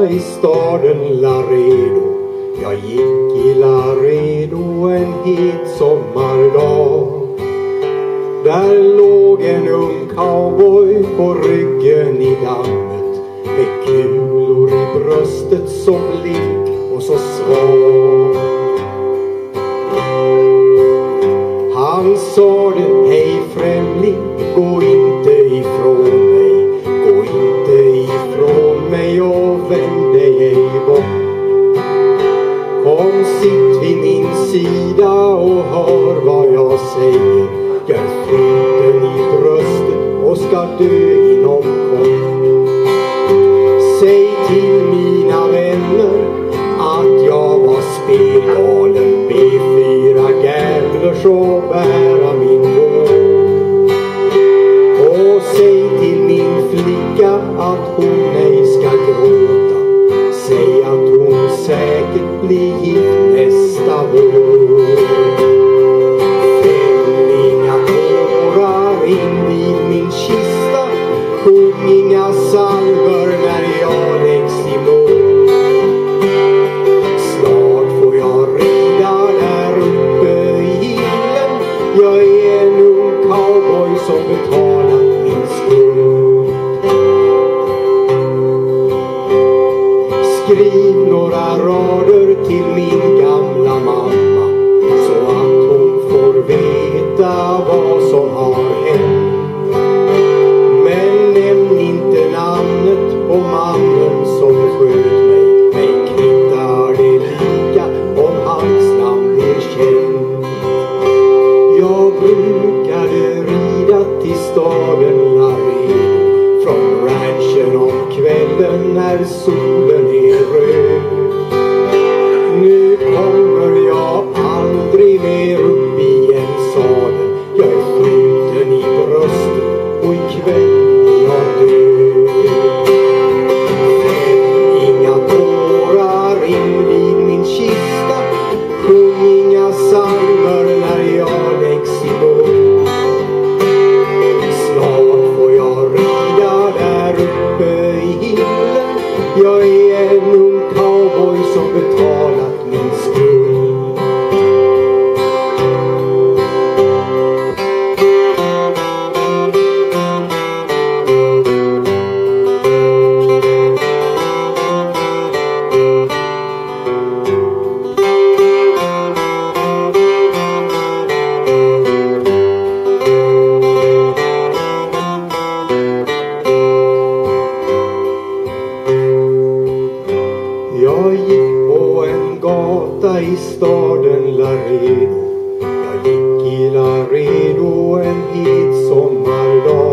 i staden Laredo. Jag gick i Laredo en het sommardag. Där låg en ung cowboy på ryggen i dammet, med kulor i bröstet så blek och så svag. Han sade: hej främling, gå inte ifrån mig, gå inte ifrån mig och vänd dig ej bort. Kom, sitt vid min sida och hör vad jag säger. Jag är fluten i bröstet och ska dö inom kort. Säg till mina vänner att jag var spelgalen, B4 gamblers och bära min vård. Och säg till min flicka att hon ej ska gråta. Säg att hon säkert blir gift nästa vår. Inga tårar in vid min kista, sjung inga salver när jag läggs i mål. Snart får jag rida där uppe i himlen. Jag är en ung cowboy som betalat min skuld. Skriv några rader till min gamla mamma, så att hon får veta vad som har hänt. Men nämn inte namnet på mannen som sköt mig. Mig kvittar det lika om hans namn blir känd. Jag brukade rida till staden Laredo från ranchen om kvällen när solen är röd. Nu kommer jag aldrig mer upp i en sadel. Jag är fluten i bröstet och ikväll är jag död. Fäll inga tårar in vid min kista, sjung inga salmer när jag läggs i mål. Snart får jag rida där uppe i himlen. Jag är en ung cowboy som betalat min skuld. Jag gick på en gata i staden Laredo. Jag gick i Laredo en het sommardag.